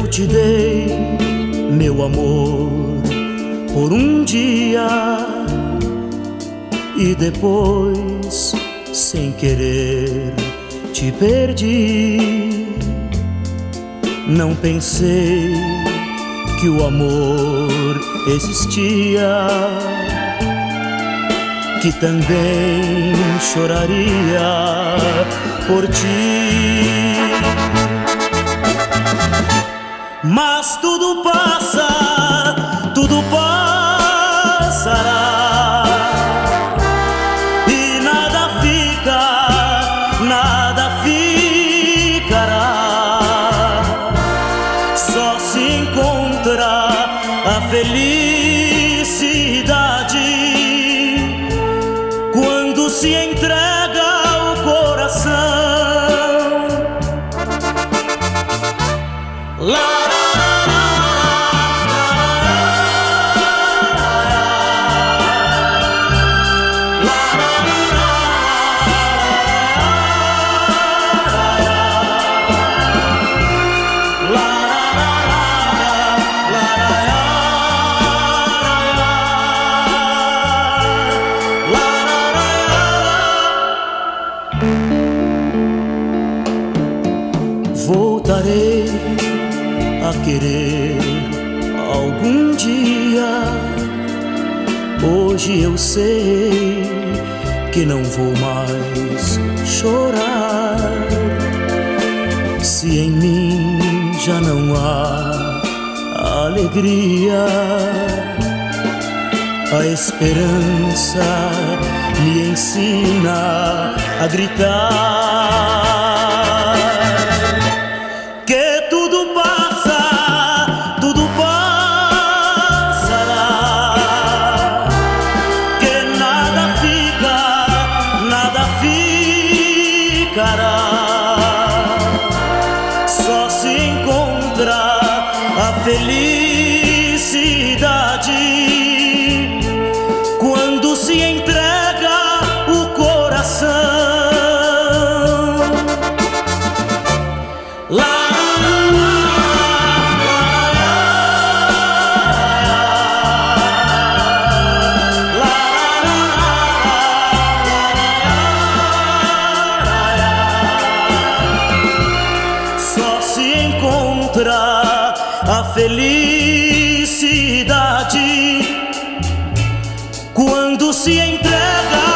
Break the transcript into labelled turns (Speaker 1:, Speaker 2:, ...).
Speaker 1: Eu te dei meu amor por um dia e depois, sem querer, te perdi. Não pensei que o amor existia, que também choraria por ti. Mas tudo passa, tudo passará, e nada fica, nada ficará. Só se encontra a felicidade quando se entrega o coração. Voltarei a querer algum dia. Hoje eu sei que não vou mais chorar. Se em mim já não há alegria, a esperança me ensina a gritar que tudo passa, tudo passará, que nada fica, nada ficará. Só se encontra a felicidade quando se entrega o coração. Só se encontra a felicidade quando se entrega